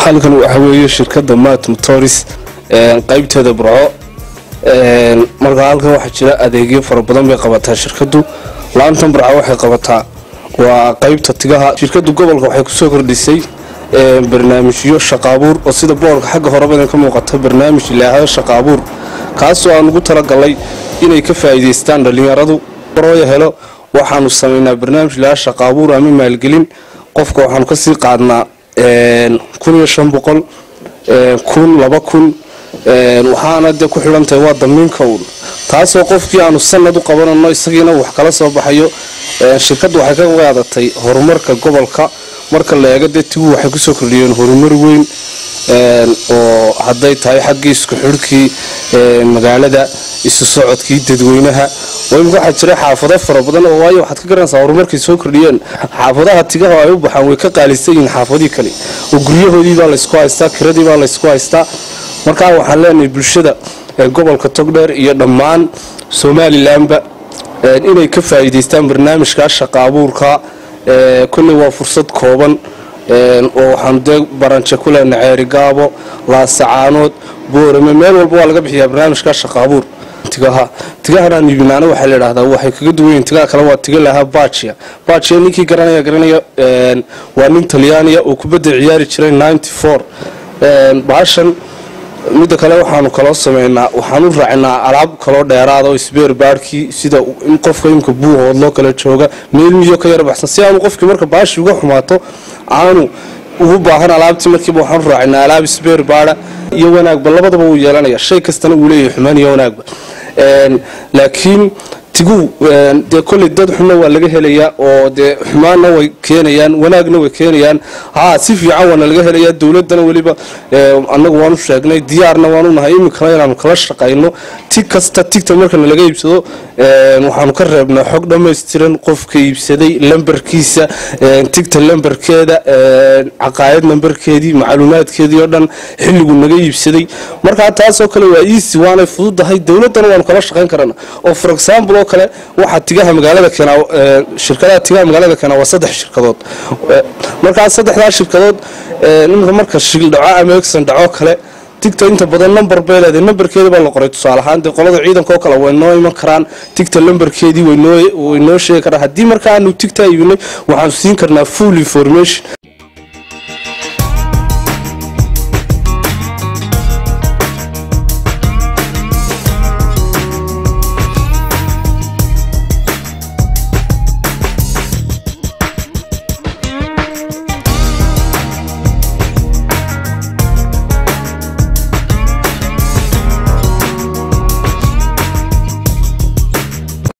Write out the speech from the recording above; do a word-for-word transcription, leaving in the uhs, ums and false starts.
halkan waxa weeye shirkadda Maat Motors ee qaybteeda Burco ee marka halkan waxa jira adeegyo fara badan bay qabataa shirkaddu laantan Burco waxay qabataa waa qaybta tigaha shirkaddu gobolka waxay ku soo kordhisay ee barnaamijyo shaqo abuur oo sida boorka xagga horeba ka muuqata barnaamij ilaahay shaqo abuur kaas oo aan ugu talagalay inay ka faa'iideystaan dhalinyaradu barooyo helo waxaanu sameynaa barnaamij ilaahay shaqo abuur ama maalgelin qofka waxaan ka sii qaadnaa een kun iyo shan boqol ee kun laba kun ee waxaana de ku xirantahay waa damiinka uu taas oo qofkii aanu sanad u qabanano isagiina wax kala soo baxayo ee shirkaddu waxay ka qaadatay horumarka gobolka marka la eego dadku waxay ku soo kordhiyeen horumar weyn ee oo haday tahay xagga isku xirkii ee magaalada isu socodkii dadweynaha wayma waxa jira xaafado fara badan oo waayo waxaad ka garanaysaa horumarkii soo kordhiyeen xaafadaha tigaha ay u baxaan way ka qaalisan xaafadii kale oo guryahoodii baa la isku haystaa kiradii baa la isku haystaa marka waxaan leenahay bulshada ee gobolka Togdheer iyo dhammaan Soomaalilandba inay ka faa'iideystaan barnaamijka shaqo abuurka ee kulli waa fursad kooban ee oo waxaan de baranche kula naceeri gaabo la sacaanood boorama meel walba waa laga bixiyaa barnaamijka shaqo abuur tigaha tigaha nibinaana waxa la yiraahdaa waxay kaga duwan tigaha kala waa tiga laha Baccia Baccia ninkii garanaya garanaya ee waa nin Talyaaniya oo kubadda ciyaari jiray ninety four ee baashan mid kale waxaanu kala sameeynaa waxaanu raacinaa alaab kala dheeraad oo isbeer baarkii sida in qofka imka buuhood loo kala jooga meel miyo ka yar baxsan si aanu qofkii marka baashi uga xumaato aanu ugu baahan alaabtii markii waxaanu raacinaa alaab isbeer baara iyo wanaagba labadaba uu yeelanaya shay kastana uu leeyahay xumaan iyo wanaagba een laakiin tigu de kulli dad xuna waa laga helayaa oo de xumaana way keenayaan wanaagna way keenayaan ha si fiican wana laga helayaa dawladana waliba anagu waanu sheegnay diyaarna waanu nahay imika inaan kala shaqeyno tig kasta tigta marka laga iibsado ee waxaanu ka reebnaa xog dhameystiran qofka iibsaday lambarkiisa ee tigta lambarkeeda ee aqaayad lambarkeedii macluumaadkeedii oo dhan xilligu naga iibsaday marka taas oo kale waa easy waana fududahay dawladana waanu kala shaqeyn karana oo for example kale waxa tigaha magaalada keena shirkadaha tigaha magaalada keena waa saddex shirkadood marka saddexda shirkadood ee marka shil dhaco ama action dhaco kale tigta inta badan number beelada numberkeeda baa la qoray tusaale ahaan de qolada ciidanka oo kale way noo iman karaan tigta numberkeedii way noo way noo sheegi karaan hadii marka aanu tigta iibinay waxaan siin karnaa full information